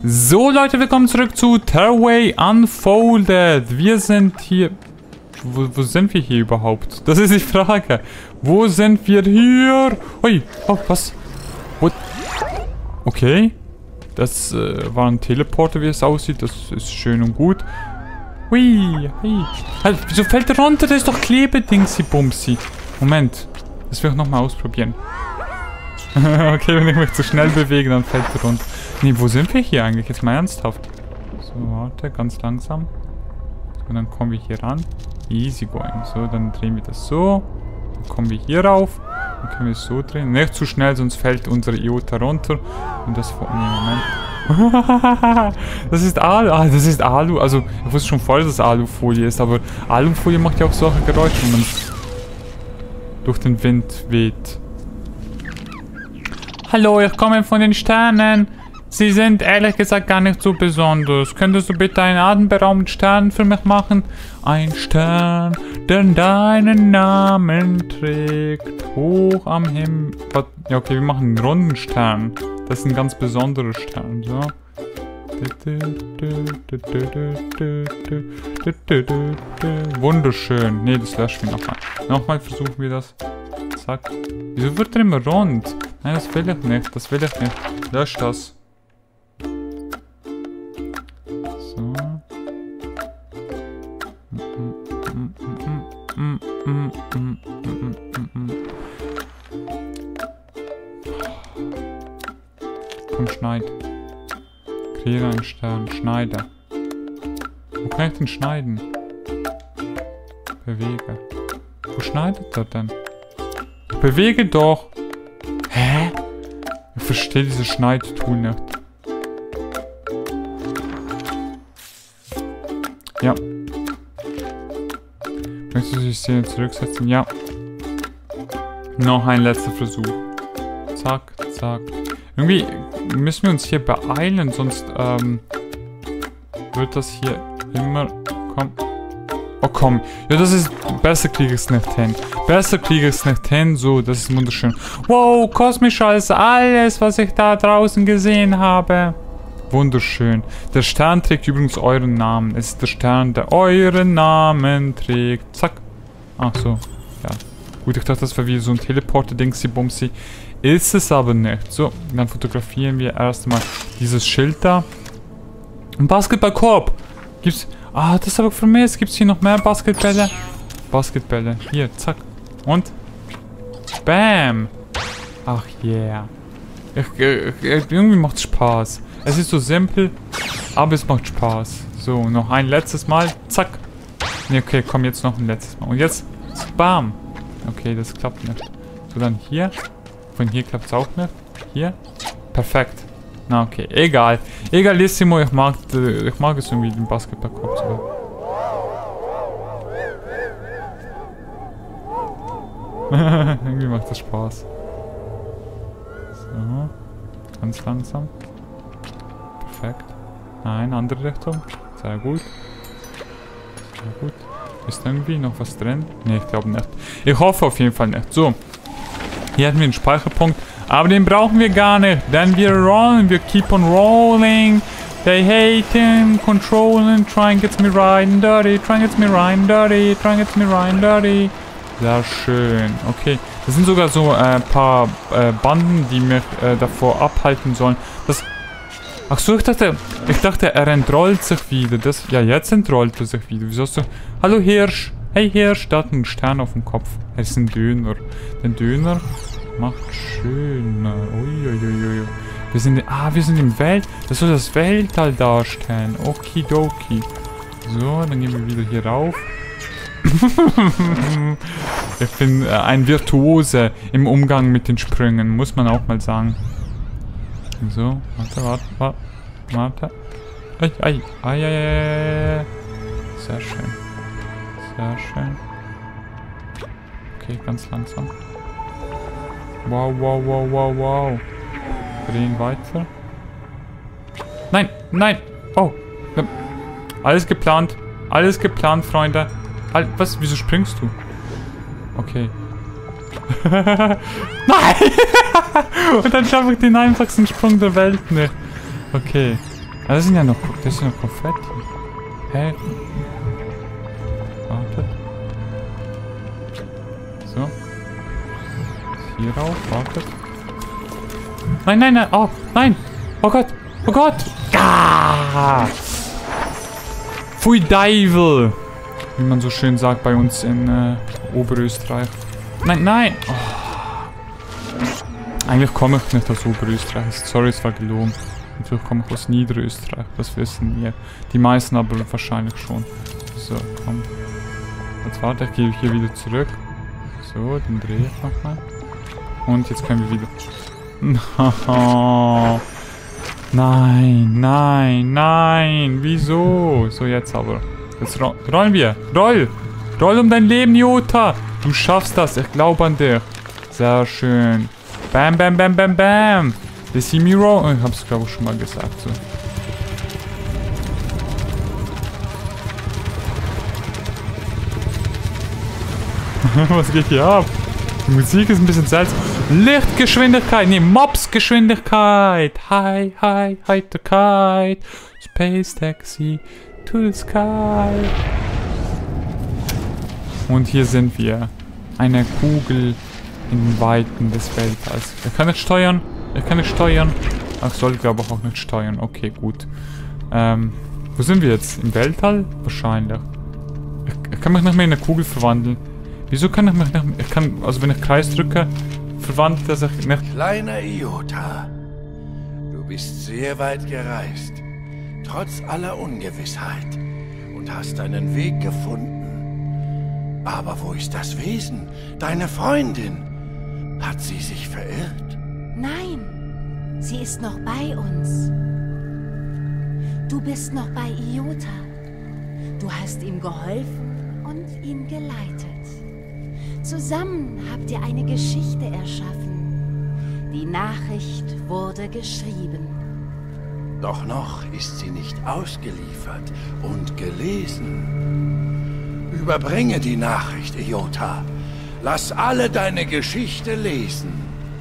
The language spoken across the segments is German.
So Leute, willkommen zurück zu Terraway Unfolded. Wir sind hier... Wo sind wir hier überhaupt? Das ist die Frage. Wo sind wir hier? Ui, oh, was? What? Okay. Das war ein Teleporter, wie es aussieht. Das ist schön und gut. Hui, hui. Halt, wieso fällt er runter? Das ist doch Klebedingsi-Bumsi. Moment. Das will ich nochmal ausprobieren. Okay, wenn ich mich zu schnell bewege, dann fällt er runter. Nee, wo sind wir hier eigentlich? Jetzt mal ernsthaft. So, warte, ganz langsam. So, dann kommen wir hier ran. Easy going. So, dann drehen wir das so. Dann kommen wir hier rauf. Dann können wir es so drehen. Nicht zu schnell, sonst fällt unsere Iota runter. Und das vor... Nee, Moment. Das ist Alu. Ah, das ist Alu. Also, ich wusste schon vorher, dass es Alufolie ist. Aber Alufolie macht ja auch solche Geräusche, wenn man es durch den Wind weht. Hallo, ich komme von den Sternen. Sie sind ehrlich gesagt gar nicht so besonders. Könntest du bitte einen atemberaubenden Stern für mich machen? Ein Stern, der deinen Namen trägt. Hoch am Himmel. Ja, okay, wir machen einen runden Stern. Das ist ein ganz besonderer Stern. So. Wunderschön. Ne, das löschen wir nochmal. Nochmal versuchen wir das. Zack. Wieso wird er immer rund? Nein, das will ich nicht. Das will ich nicht. Lösch das. So. Komm, schneid. Kreiere einen Stern. Schneide. Wo kann ich den schneiden? Bewege. Wo schneidet er denn? Bewege doch! Hä? Ich verstehe dieses Schneidtool nicht. Ja. Möchtest du die Szene zurücksetzen? Ja. Noch ein letzter Versuch. Zack, zack. Irgendwie müssen wir uns hier beeilen, sonst wird das hier immer... Komm. Oh komm. Ja, das ist... Besser kriege ich es nicht hin. Besser kriege ich es nicht hin. So, das ist wunderschön. Wow, kosmischer als alles, was ich da draußen gesehen habe. Wunderschön. Der Stern trägt übrigens euren Namen. Es ist der Stern, der euren Namen trägt. Zack. Ach so. Ja. Gut, ich dachte, das war wie so ein Teleporter-Dingsi-Bumsi. Ist es aber nicht. So, dann fotografieren wir erstmal dieses Schild da. Ein Basketballkorb. Gibt's... Ah, das habe ich vermisst. Gibt es hier noch mehr Basketbälle? Basketbälle. Hier, zack. Und? Bam. Ach yeah. Irgendwie macht es Spaß. Es ist so simpel, aber es macht Spaß. So, noch ein letztes Mal. Zack. Ne, okay, komm, jetzt noch ein letztes Mal. Und jetzt, bam. Okay, das klappt nicht. So, dann hier. Von hier klappt es auch nicht. Hier. Perfekt. Na, okay. Egal. Egalissimo, ich mag es irgendwie, den Basketballkorb zu haben. Irgendwie macht das Spaß. So. Ganz langsam. Perfekt. Nein, andere Richtung. Sehr gut. Sehr gut. Ist irgendwie noch was drin? Ne, ich glaube nicht. Ich hoffe auf jeden Fall nicht. So. Hier hatten wir einen Speicherpunkt. Aber den brauchen wir gar nicht. Denn wir rollen. Wir keep on rolling. They hate him. Controlling. Try and get me right and dirty. Try and get me right and dirty. Try and get me right and dirty. Sehr schön. Okay. Das sind sogar so ein paar Banden, die mich davor abhalten sollen. Das... Ach so, ich dachte, er entrollt sich wieder. Das... Ja, jetzt entrollt er sich wieder. Wieso hast du... Hallo Hirsch. Hey Hirsch. Da hat einen Stern auf dem Kopf. Er ist ein Döner. Den Döner macht schöner. Uiuiuiui. Wir sind im Welt... Das soll das Weltall darstellen. Okidoki. So, dann gehen wir wieder hier rauf. Ich bin ein Virtuose im Umgang mit den Sprüngen, muss man auch mal sagen. So, warte. Ei. Sehr schön. Sehr schön. Okay, ganz langsam. Wow. Drehen weiter. Nein. Oh. Alles geplant, Freunde. Was? Wieso springst du? Okay. Nein! Und dann schaffe ich den einfachsten Sprung der Welt nicht. Okay. Ah, das sind ja noch... Das ist ja noch Konfetti. Hä? Wartet. So. Hier rauf, wartet. Nein, nein, nein. Oh, nein. Oh Gott. Oh Gott. Ah. Pfui Deivel. Wie man so schön sagt bei uns in Oberösterreich. Nein, nein. Oh. Eigentlich komme ich nicht aus Oberösterreich. Sorry, es war gelogen. Natürlich komme ich aus Niederösterreich. Das wissen wir. Die meisten aber wahrscheinlich schon. So, komm. Jetzt warte, ich gehe hier wieder zurück. So, den drehe ich nochmal. Und jetzt können wir wieder... Nein, nein, nein. Wieso? So, jetzt aber. Jetzt rollen wir. Roll! Roll um dein Leben, Jota! Du schaffst das. Ich glaube an dich. Sehr schön. Bam, bam, bam, bam, bam. The See Me Roll. Ich hab's, glaube ich, schon mal gesagt. So. Was geht hier ab? Die Musik ist ein bisschen seltsam. Lichtgeschwindigkeit. Nee, Mopsgeschwindigkeit. Hi, hi, Heiterkeit. Space Taxi to the sky. Und hier sind wir. Eine Kugel in den Weiten des Weltalls. Ich kann nicht steuern. Ich kann nicht steuern. Ach, ich soll, glaube ich, auch nicht steuern. Okay, gut. Wo sind wir jetzt? Im Weltall? Wahrscheinlich. Ich kann mich nicht mehr in eine Kugel verwandeln. Wieso kann ich mich nicht... Ich kann... Also wenn ich Kreis drücke, verwandelt er sich nicht... Kleiner Iota, du bist sehr weit gereist, trotz aller Ungewissheit, und hast deinen Weg gefunden. Aber wo ist das Wesen, deine Freundin? Hat sie sich verirrt? Nein, sie ist noch bei uns. Du bist noch bei Iota. Du hast ihm geholfen und ihn geleitet. Zusammen habt ihr eine Geschichte erschaffen. Die Nachricht wurde geschrieben. Doch noch ist sie nicht ausgeliefert und gelesen. Überbringe die Nachricht, Iota. Lass alle deine Geschichte lesen.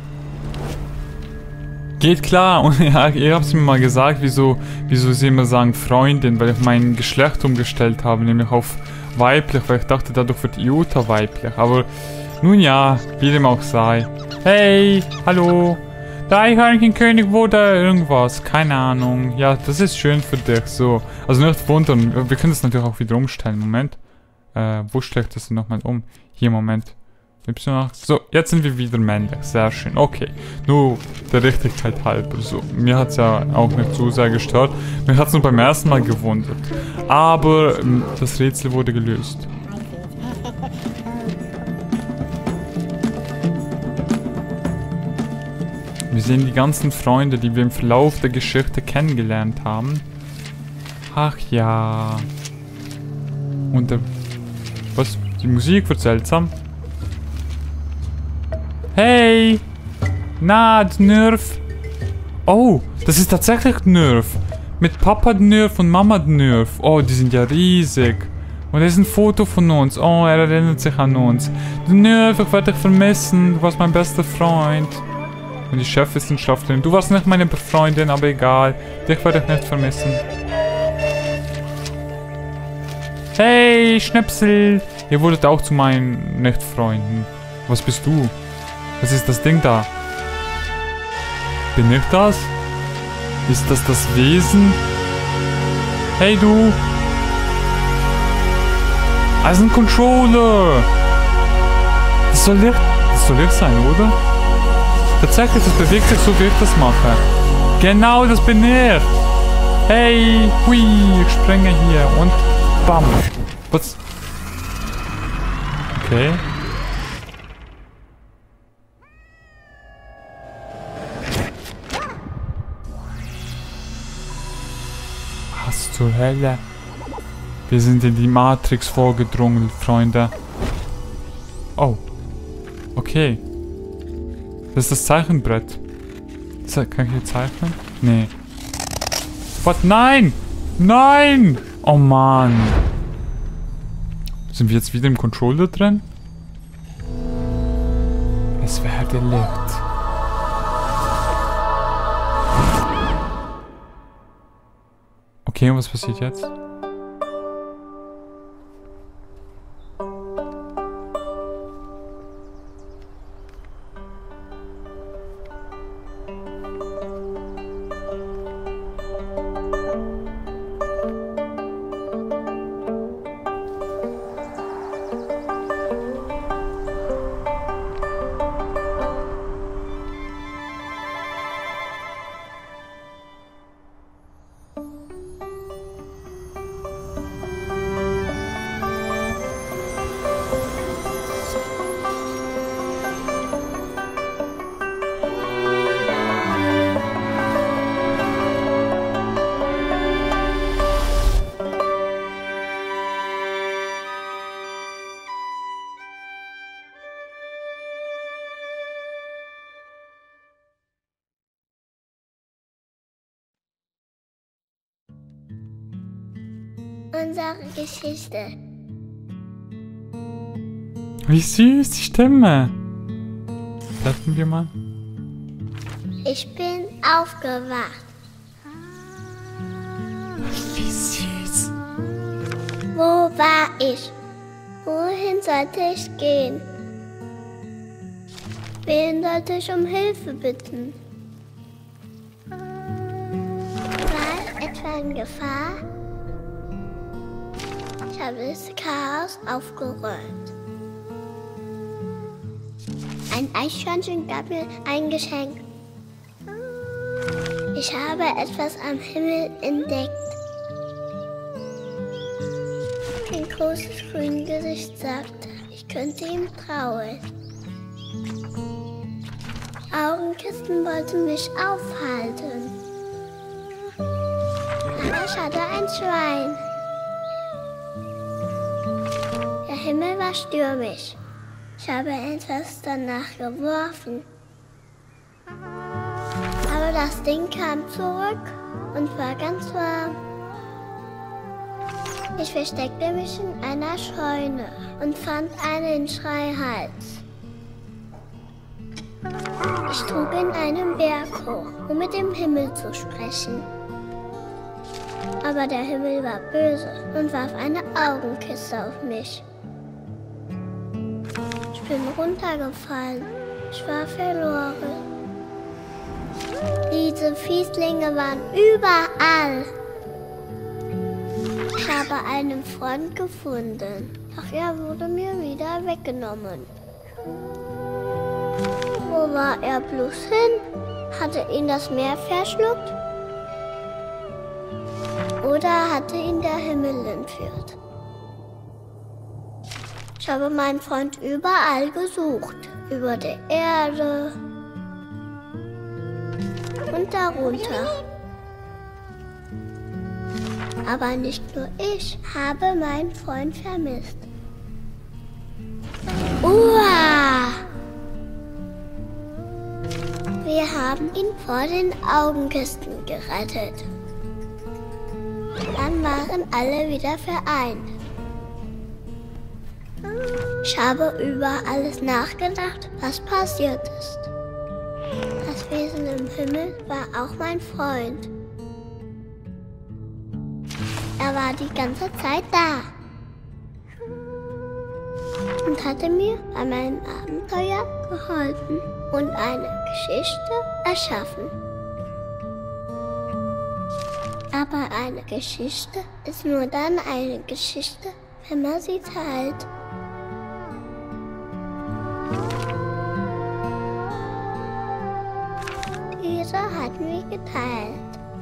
Geht klar. Und ja, ihr habt mir mal gesagt, wieso sie immer sagen Freundin, weil ich mein Geschlecht umgestellt habe, nämlich auf weiblich, weil ich dachte, dadurch wird Iota weiblich. Aber nun ja, wie dem auch sei. Hey, hallo. Der Eichhörnchenkönig wurde irgendwas. Keine Ahnung. Ja, das ist schön für dich. So. Also nicht wundern. Wir können das natürlich auch wieder umstellen. Moment. Wo stelle ich das denn nochmal um? Hier, Moment. So, jetzt sind wir wieder männlich. Sehr schön. Okay. Nur der Richtigkeit halber. So. Mir hat es ja auch nicht so sehr gestört. Mich hat es nur beim ersten Mal gewundert. Aber das Rätsel wurde gelöst. Wir sehen die ganzen Freunde, die wir im Verlauf der Geschichte kennengelernt haben. Ach ja. Und der... Was? Die Musik wird seltsam. Hey! Na, Nerf! Oh, das ist tatsächlich Nerf. Mit Papa Nerf und Mama Nerf. Oh, die sind ja riesig. Und das ist ein Foto von uns. Oh, er erinnert sich an uns. Nerf, ich werde dich vermissen. Du warst mein bester Freund. Und die Chefwissenschaftlerin. Du warst nicht meine Freundin, aber egal. Dich werde ich nicht vermissen. Hey, Schnäpsel! Ihr wurdet auch zu meinen Nicht-Freunden. Was bist du? Was ist das Ding da? Bin ich das? Ist das das Wesen? Hey du! Das ist ein Controller! Das soll Licht sein, oder? Tatsächlich, das bewegt sich so, wie ich das mache. Genau, das bin ich! Hey! Hui! Ich springe hier und bam! Was? Okay. Was zur Hölle? Wir sind in die Matrix vorgedrungen, Freunde. Oh. Okay. Das ist das Zeichenbrett. Kann ich hier zeichnen? Nee. Was? Nein! Nein! Oh Mann. Sind wir jetzt wieder im Controller drin? Es werde Licht. Okay, und was passiert jetzt? Unsere Geschichte. Wie süß, die Stimme. Treffen wir mal. Ich bin aufgewacht. Wie süß. Wo war ich? Wohin sollte ich gehen? Wen sollte ich um Hilfe bitten? War ich etwa in Gefahr? Ich habe das Chaos aufgeräumt. Ein Eichhörnchen gab mir ein Geschenk. Ich habe etwas am Himmel entdeckt. Ein großes grünes Gesicht sagte, ich könnte ihm trauen. Augenkissen wollten mich aufhalten. Aber ich hatte ein Schwein. Der Himmel war stürmisch. Ich habe etwas danach geworfen. Aber das Ding kam zurück und war ganz warm. Ich versteckte mich in einer Scheune und fand einen Schreihals. Ich trug in einen Berg hoch, um mit dem Himmel zu sprechen. Aber der Himmel war böse und warf eine Augenkiste auf mich. Ich bin runtergefallen. Ich war verloren. Diese Fieslinge waren überall. Ich habe einen Freund gefunden, doch er wurde mir wieder weggenommen. Wo war er bloß hin? Hatte ihn das Meer verschluckt? Oder hatte ihn der Himmel entführt? Ich habe meinen Freund überall gesucht. Über der Erde und darunter. Aber nicht nur ich habe meinen Freund vermisst. Uah! Wir haben ihn vor den Augenkisten gerettet. Dann waren alle wieder vereint. Ich habe über alles nachgedacht, was passiert ist. Das Wesen im Himmel war auch mein Freund. Er war die ganze Zeit da und hatte mir bei meinem Abenteuer geholfen und eine Geschichte erschaffen. Aber eine Geschichte ist nur dann eine Geschichte, wenn man sie teilt. Diese hat mich geteilt.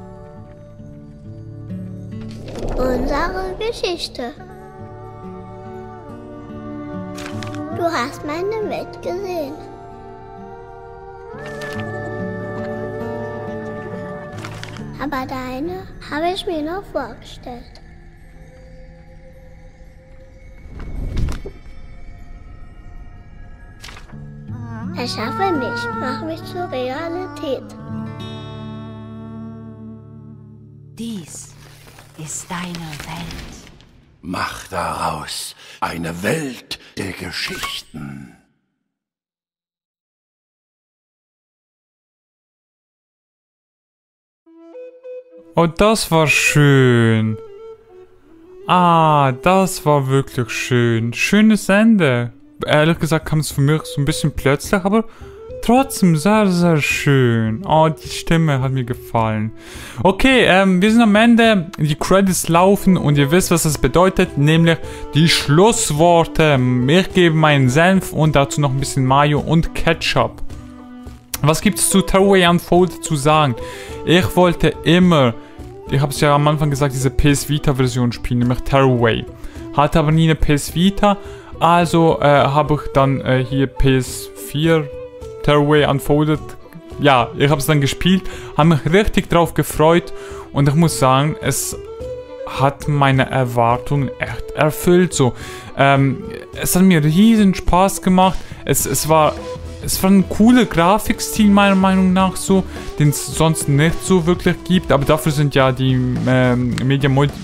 Unsere Geschichte. Du hast meine Welt gesehen. Aber deine habe ich mir noch vorgestellt. Erschaffe mich, mach mich zur Realität. Dies ist deine Welt. Mach daraus eine Welt der Geschichten. Oh, das war schön. Ah, das war wirklich schön. Schönes Ende. Ehrlich gesagt kam es für mich so ein bisschen plötzlich, aber trotzdem sehr, sehr schön. Oh, die Stimme hat mir gefallen. Okay, wir sind am Ende. Die Credits laufen und ihr wisst, was das bedeutet, nämlich die Schlussworte. Ich gebe meinen Senf und dazu noch ein bisschen Mayo und Ketchup. Was gibt es zu Tearaway Unfolded zu sagen? Ich wollte immer, ich habe es ja am Anfang gesagt, diese PS Vita Version spielen, nämlich Tearaway. Hatte aber nie eine PS Vita, also habe ich dann hier PS4 Tearaway Unfolded. Ja, ich habe es dann gespielt, habe mich richtig drauf gefreut und ich muss sagen, es hat meine Erwartungen echt erfüllt. So, es hat mir riesen Spaß gemacht. Es war ein cooler Grafikstil meiner Meinung nach so, den es sonst nicht so wirklich gibt, aber dafür sind ja die Media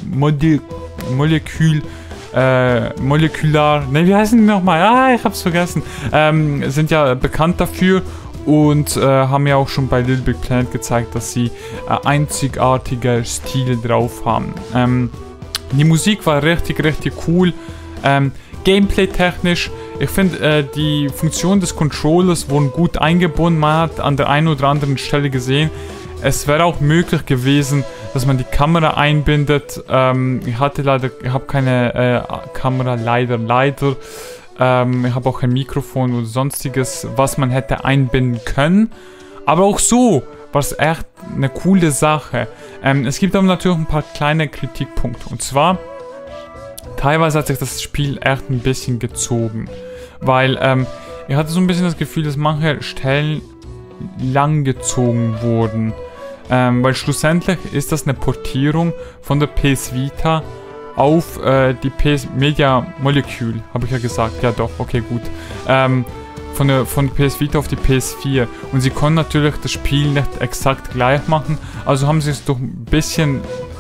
Molecular, ne, wie heißen die nochmal? Ah, ich hab's vergessen. Sind ja bekannt dafür und haben ja auch schon bei Little Big Planet gezeigt, dass sie einzigartige Stile drauf haben. Die Musik war richtig, richtig cool. Gameplay-technisch, ich finde, die Funktion des Controllers wurden gut eingebunden. Man hat an der einen oder anderen Stelle gesehen, es wäre auch möglich gewesen, dass man die Kamera einbindet. Ich habe keine Kamera, leider. Ich habe auch kein Mikrofon oder sonstiges, was man hätte einbinden können. Aber auch so war es echt eine coole Sache. Es gibt aber natürlich ein paar kleine Kritikpunkte. Und zwar, teilweise hat sich das Spiel echt ein bisschen gezogen. Weil ich hatte so ein bisschen das Gefühl, dass manche Stellen lang gezogen wurden. Weil schlussendlich ist das eine Portierung von der PS Vita auf die PS Media Molecule, habe ich ja gesagt. Ja doch, okay, gut. Von der PS Vita auf die PS4. Und sie konnten natürlich das Spiel nicht exakt gleich machen. Also haben sie es durch ein bisschen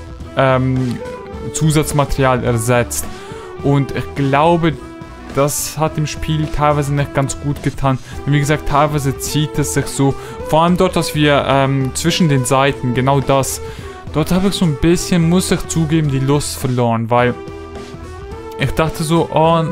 Zusatzmaterial ersetzt. Und ich glaube, das hat dem Spiel teilweise nicht ganz gut getan. Denn wie gesagt, teilweise zieht es sich so. Vor allem dort, dass wir zwischen den Seiten, genau das. Dort habe ich so ein bisschen, muss ich zugeben, die Lust verloren. Weil ich dachte so,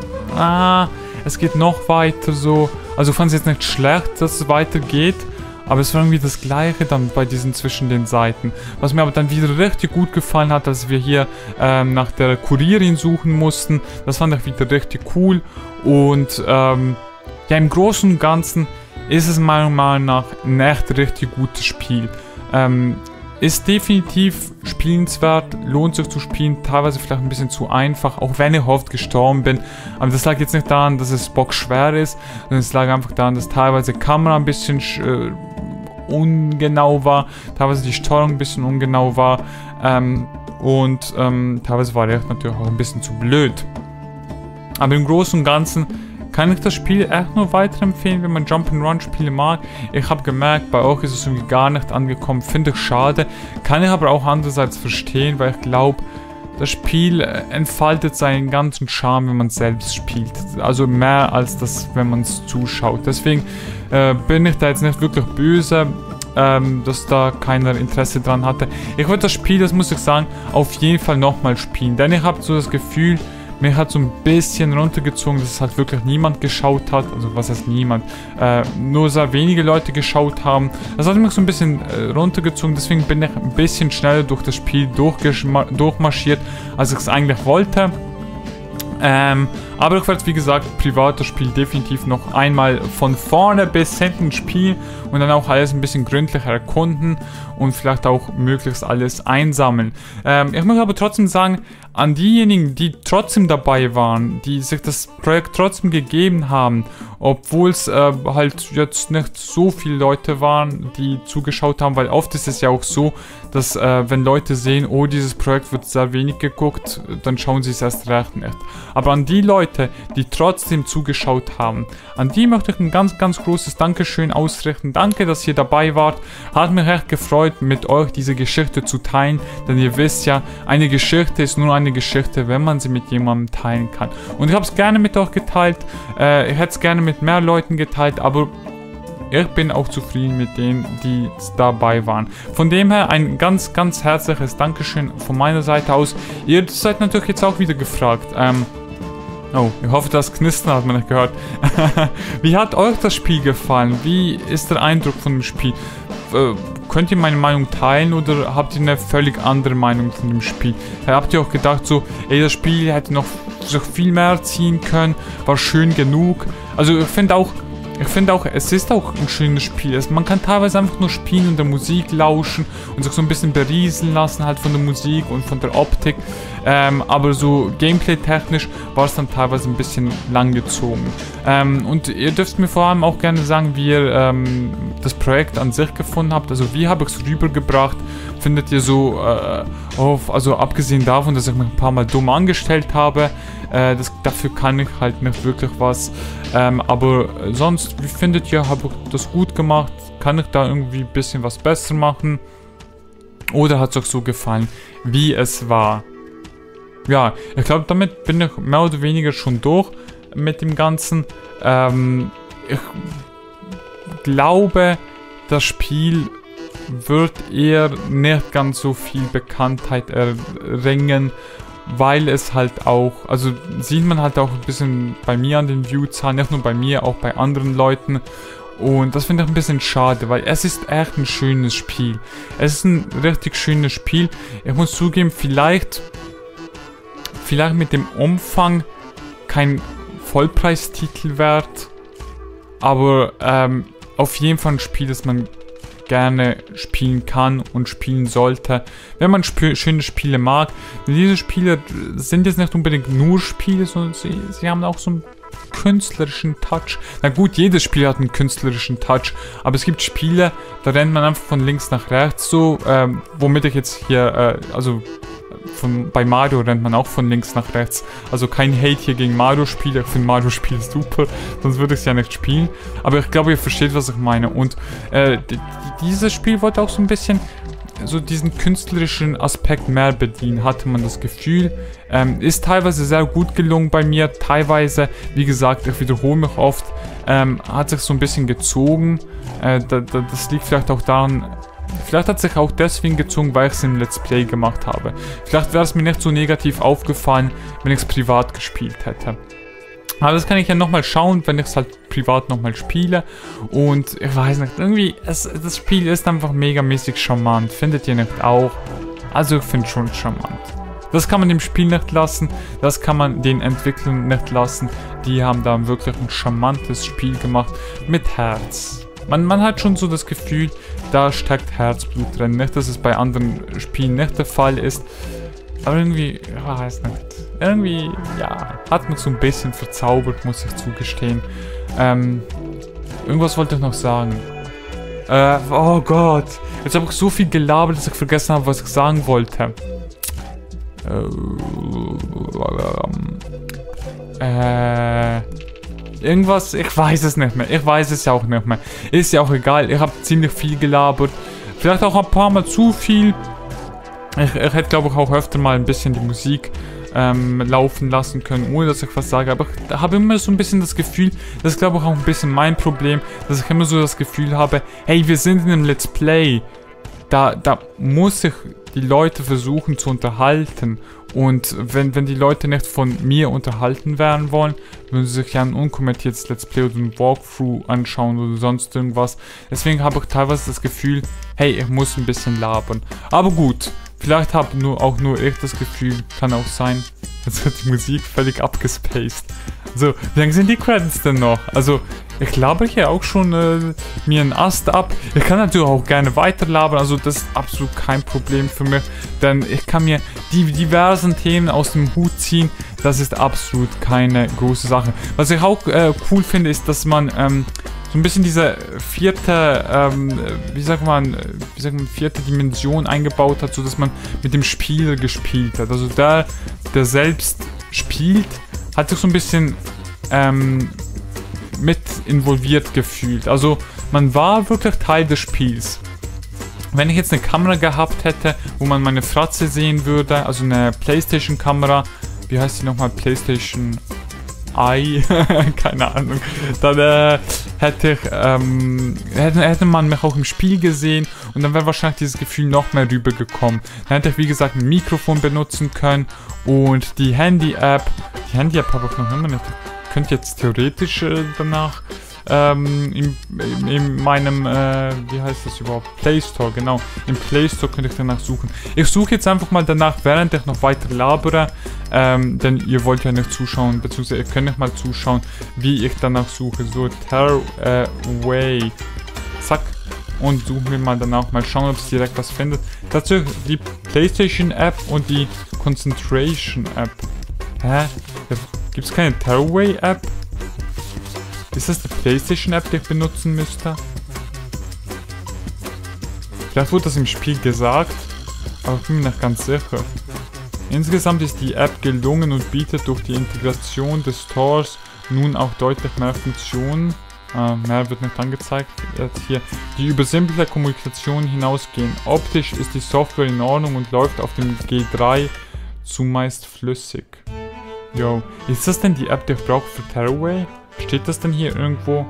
es geht noch weiter so. Also ich fand es jetzt nicht schlecht, dass es weitergeht. Aber es war irgendwie das Gleiche dann bei diesen zwischen den Seiten. Was mir aber dann wieder richtig gut gefallen hat, als wir hier nach der Kurierin suchen mussten. Das fand ich wieder richtig cool. Und ja, im Großen und Ganzen ist es meiner Meinung nach ein echt richtig gutes Spiel. Ist definitiv spielenswert, lohnt sich zu spielen, teilweise vielleicht ein bisschen zu einfach, auch wenn ich oft gestorben bin. Aber das lag jetzt nicht daran, dass es bockschwer ist, sondern es lag einfach daran, dass teilweise die Kamera ein bisschen ungenau war, teilweise die Steuerung ein bisschen ungenau war und teilweise war ich natürlich auch ein bisschen zu blöd. Aber im Großen und Ganzen kann ich das Spiel echt nur weiterempfehlen, wenn man Jump'n'Run-Spiele mag. Ich habe gemerkt, bei euch ist es irgendwie gar nicht angekommen. Finde ich schade. Kann ich aber auch andererseits verstehen, weil ich glaube, das Spiel entfaltet seinen ganzen Charme, wenn man es selbst spielt. Also mehr als das, wenn man es zuschaut. Deswegen bin ich da jetzt nicht wirklich böse, dass da keiner Interesse dran hatte. Ich würde das Spiel, das muss ich sagen, auf jeden Fall nochmal spielen. Denn ich habe so das Gefühl, mir hat so ein bisschen runtergezogen, dass es halt wirklich niemand geschaut hat. Also was heißt niemand? Nur sehr wenige Leute geschaut haben. Das hat mich so ein bisschen runtergezogen. Deswegen bin ich ein bisschen schneller durch das Spiel durchmarschiert, als ich es eigentlich wollte. Aber ich werde, wie gesagt, privat das Spiel definitiv noch einmal von vorne bis hinten spielen und dann auch alles ein bisschen gründlicher erkunden und vielleicht auch möglichst alles einsammeln. Ich möchte aber trotzdem sagen, an diejenigen, die trotzdem dabei waren, die sich das Projekt trotzdem gegeben haben, obwohl es halt jetzt nicht so viele Leute waren, die zugeschaut haben, weil oft ist es ja auch so, dass wenn Leute sehen, oh, dieses Projekt wird sehr wenig geguckt, dann schauen sie es erst recht nicht. Aber an die Leute, die trotzdem zugeschaut haben, an die möchte ich ein ganz, ganz großes Dankeschön ausrichten. Danke, dass ihr dabei wart. Hat mich echt gefreut, mit euch diese Geschichte zu teilen, denn ihr wisst ja, eine Geschichte ist nur eine Geschichte, wenn man sie mit jemandem teilen kann. Und ich habe es gerne mit euch geteilt. Ich hätte es gerne mit mehr Leuten geteilt, aber ich bin auch zufrieden mit denen, die dabei waren. Von dem her ein ganz, ganz herzliches Dankeschön von meiner Seite aus. Ihr seid natürlich jetzt auch wieder gefragt. Oh, ich hoffe, das Knistern hat man nicht gehört. Wie hat euch das Spiel gefallen? Wie ist der Eindruck von dem Spiel? Könnt ihr meine Meinung teilen oder habt ihr eine völlig andere Meinung von dem Spiel? Habt ihr auch gedacht so, ey, das Spiel hätte noch viel mehr ziehen können, war schön genug? Also ich finde auch, es ist auch ein schönes Spiel. Man kann teilweise einfach nur spielen und der Musik lauschen und sich so ein bisschen berieseln lassen halt von der Musik und von der Optik. Aber so gameplay-technisch war es dann teilweise ein bisschen langgezogen. Und ihr dürft mir vor allem auch gerne sagen, wie ihr das Projekt an sich gefunden habt. Also wie habe ich es rübergebracht? Findet ihr so, also abgesehen davon, dass ich mich ein paar Mal dumm angestellt habe, dafür kann ich halt nicht wirklich was. Aber sonst, wie findet ihr, habe ich das gut gemacht? Kann ich da irgendwie ein bisschen was besser machen? Oder hat es euch so gefallen, wie es war? Ja, ich glaube, damit bin ich mehr oder weniger schon durch mit dem Ganzen. Ich glaube, das Spiel wird eher nicht ganz so viel Bekanntheit erringen, weil es halt auch, also sieht man halt auch ein bisschen bei mir an den Viewzahlen, nicht nur bei mir, auch bei anderen Leuten. Und das finde ich ein bisschen schade, weil es ist echt ein schönes Spiel. Es ist ein richtig schönes Spiel. Ich muss zugeben, vielleicht mit dem Umfang kein Vollpreistitel wert, aber auf jeden Fall ein Spiel, das man gerne spielen kann und spielen sollte, wenn man schöne Spiele mag. Diese Spiele sind jetzt nicht unbedingt nur Spiele, sondern sie haben auch so einen künstlerischen Touch. Na gut, jedes Spiel hat einen künstlerischen Touch, aber es gibt Spiele, da rennt man einfach von links nach rechts so, womit ich jetzt hier, bei Mario rennt man auch von links nach rechts. Also kein Hate hier gegen Mario-Spiele. Ich finde Mario-Spiele super, sonst würde ich es ja nicht spielen. Aber ich glaube, ihr versteht, was ich meine. Und dieses Spiel wollte auch so ein bisschen so diesen künstlerischen Aspekt mehr bedienen, hatte man das Gefühl. Ist teilweise sehr gut gelungen bei mir. Teilweise, wie gesagt, ich wiederhole mich oft, hat sich so ein bisschen gezogen. Das liegt vielleicht auch daran, vielleicht hat es sich auch deswegen gezogen, weil ich es im Let's Play gemacht habe. Vielleicht wäre es mir nicht so negativ aufgefallen, wenn ich es privat gespielt hätte. Aber das kann ich ja nochmal schauen, wenn ich es halt privat nochmal spiele. Und ich weiß nicht, irgendwie, das Spiel ist einfach megamäßig charmant. Findet ihr nicht auch? Also ich finde es schon charmant. Das kann man dem Spiel nicht lassen, das kann man den Entwicklern nicht lassen. Die haben da wirklich ein charmantes Spiel gemacht mit Herz. Man hat schon so das Gefühl, da steckt Herzblut drin. Nicht, dass es bei anderen Spielen nicht der Fall ist. Aber irgendwie, ich weiß nicht. Irgendwie, ja, hat mich so ein bisschen verzaubert, muss ich zugestehen. Irgendwas wollte ich noch sagen. Oh Gott. Jetzt habe ich so viel gelabert, dass ich vergessen habe, was ich sagen wollte. Irgendwas, ich weiß es nicht mehr. Ich weiß es ja auch nicht mehr. Ist ja auch egal. Ich habe ziemlich viel gelabert. Vielleicht auch ein paar Mal zu viel. Ich hätte, glaube ich, auch öfter mal ein bisschen die Musik laufen lassen können, ohne dass ich was sage. Aber ich habe immer so ein bisschen das Gefühl, das ist, glaube ich, auch ein bisschen mein Problem, dass ich immer so das Gefühl habe, hey, wir sind in einem Let's Play. Da muss ich die Leute versuchen zu unterhalten. Und wenn die Leute nicht von mir unterhalten werden wollen, würden sie sich ja ein unkommentiertes Let's Play oder ein Walkthrough anschauen oder sonst irgendwas. Deswegen habe ich teilweise das Gefühl, hey, ich muss ein bisschen labern. Aber gut, vielleicht habe auch nur ich das Gefühl, kann auch sein, jetzt wird die Musik völlig abgespaced. So, wie lange sind die Credits denn noch? Also, ich labere hier auch schon mir einen Ast ab. Ich kann natürlich auch gerne weiter labern, also das ist absolut kein Problem für mich, denn ich kann mir die diversen Themen aus dem Hut ziehen. Das ist absolut keine große Sache. Was ich auch cool finde, ist, dass man so ein bisschen diese vierte, vierte Dimension eingebaut hat, so dass man mit dem Spieler gespielt hat. Also der selbst spielt, hat sich so ein bisschen mit involviert gefühlt. Also man war wirklich Teil des Spiels. Wenn ich jetzt eine Kamera gehabt hätte, wo man meine Fratze sehen würde, also eine PlayStation-Kamera, wie heißt die nochmal? PlayStation Ei, keine Ahnung, dann hätte man mich auch im Spiel gesehen und dann wäre wahrscheinlich dieses Gefühl noch mehr rübergekommen. Dann hätte ich, wie gesagt, ein Mikrofon benutzen können und die Handy-App habe ich noch immer nicht. Ich könnte jetzt theoretisch danach in meinem, wie heißt das überhaupt? Play Store, genau. Im Play Store könnte ich danach suchen. Ich suche jetzt einfach mal danach, während ich noch weiter labere, denn ihr wollt ja nicht zuschauen, beziehungsweise ihr könnt nicht mal zuschauen, wie ich danach suche. So, Tearaway. Zack. Und suchen wir mal danach, mal schauen, ob es direkt was findet. Dazu die PlayStation App und die Concentration App. Hä? Gibt es keine Tearaway App? Ist das die PlayStation-App, die ich benutzen müsste? Vielleicht wurde das im Spiel gesagt, aber ich bin mir nicht ganz sicher. Insgesamt ist die App gelungen und bietet durch die Integration des Stores nun auch deutlich mehr Funktionen, mehr wird nicht angezeigt, jetzt hier, die über simple Kommunikation hinausgehen. Optisch ist die Software in Ordnung und läuft auf dem G3 zumeist flüssig. Yo, ist das denn die App, die ich brauche für Tearaway? Steht das denn hier irgendwo?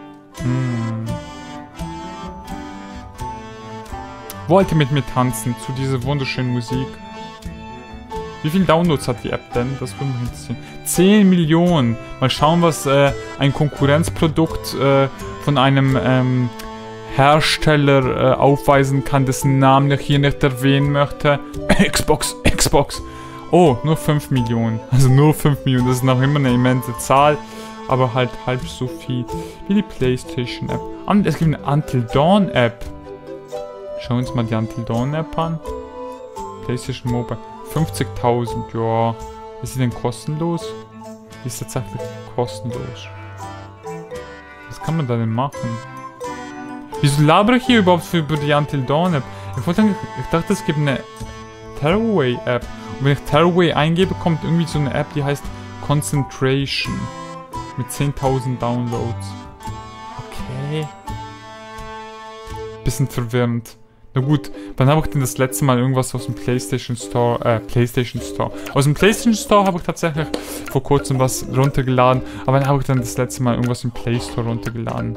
Wollt ihr mit mir tanzen zu dieser wunderschönen Musik? Wie viele Downloads hat die App denn? Das würde mich interessieren. 10 Millionen! Mal schauen, was ein Konkurrenzprodukt von einem Hersteller aufweisen kann, dessen Namen ich hier nicht erwähnen möchte. Xbox! Oh, nur 5 Millionen. Also nur 5 Millionen. Das ist noch immer eine immense Zahl. Aber halt halb so viel wie die PlayStation App. Und es gibt eine Until Dawn App. Schauen wir uns mal die Until Dawn App an. PlayStation Mobile. 50.000, ja. Ist sie denn kostenlos? Die ist tatsächlich kostenlos. Was kann man da denn machen? Wieso labere ich hier überhaupt über die Until Dawn App? Ich dachte, es gibt eine Tearaway App. Und wenn ich Tearaway eingebe, kommt irgendwie so eine App, die heißt Concentration. Mit 10.000 Downloads. Okay. Bisschen verwirrend. Na gut, wann habe ich denn das letzte Mal irgendwas aus dem PlayStation Store, Aus dem PlayStation Store habe ich tatsächlich vor kurzem was runtergeladen, aber wann habe ich dann das letzte Mal irgendwas im Play Store runtergeladen?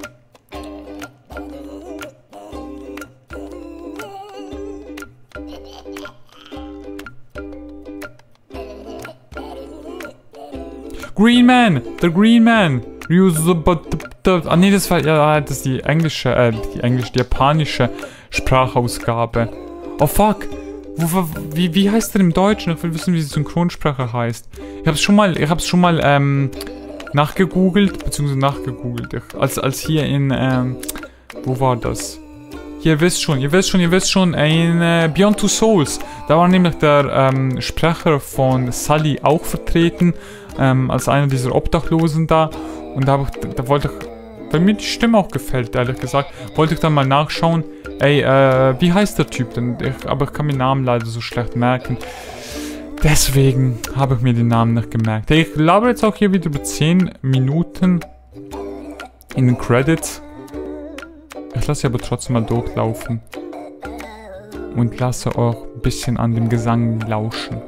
Green Man! The Green Man! Ah ne, das war ja, das ist die englische, die japanische Sprachausgabe. Oh fuck! Wie heißt der im Deutschen? Ich will wissen, wie die Synchronsprache heißt. Ich hab's schon mal nachgegoogelt, als hier in, wo war das? Hier, ihr wisst schon, in Beyond Two Souls. Da war nämlich der Sprecher von Sully auch vertreten, als einer dieser Obdachlosen da. Und da wollte ich, weil mir die Stimme auch gefällt, ehrlich gesagt, wollte ich dann mal nachschauen, ey, wie heißt der Typ denn? Aber ich kann mir den Namen leider so schlecht merken. Deswegen habe ich mir den Namen nicht gemerkt. Ich labere jetzt auch hier wieder über 10 Minuten in den Credits. Ich lasse sie aber trotzdem mal durchlaufen. Und lasse auch ein bisschen an dem Gesang lauschen.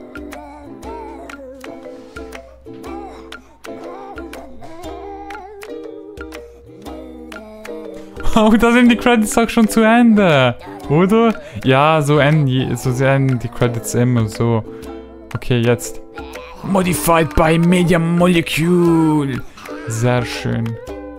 Oh, da sind die Credits auch schon zu Ende. Oder? Ja, so enden die Credits immer so. Okay, jetzt. Modified by Media Molecule. Sehr schön.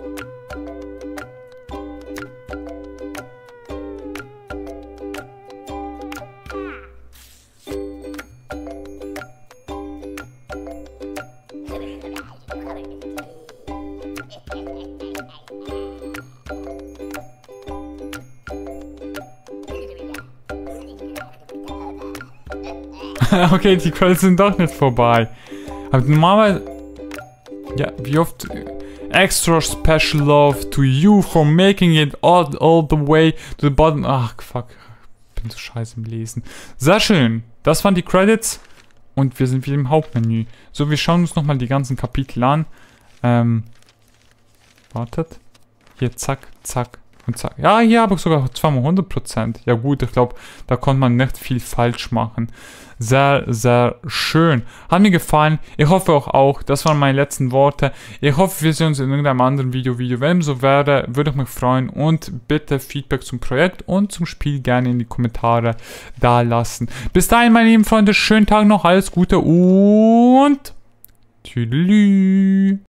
Okay, die Credits sind doch nicht vorbei. Aber normalerweise... Ja, wie oft... Extra special love to you for making it all the way to the bottom... Ach, fuck. Ich bin so scheiße im Lesen. Sehr schön. Das waren die Credits. Und wir sind wieder im Hauptmenü. So, wir schauen uns nochmal die ganzen Kapitel an. Wartet. Hier, zack, zack, Und zack. Ja, hier habe ich sogar zweimal 100%. Ja gut, ich glaube, da konnte man nicht viel falsch machen. Sehr, sehr schön. Hat mir gefallen. Ich hoffe auch. Das waren meine letzten Worte. Ich hoffe, wir sehen uns in irgendeinem anderen Video. Wenn so wäre, würde ich mich freuen. Und bitte Feedback zum Projekt und zum Spiel gerne in die Kommentare da lassen. Bis dahin, meine lieben Freunde, schönen Tag noch. Alles Gute und tschüss.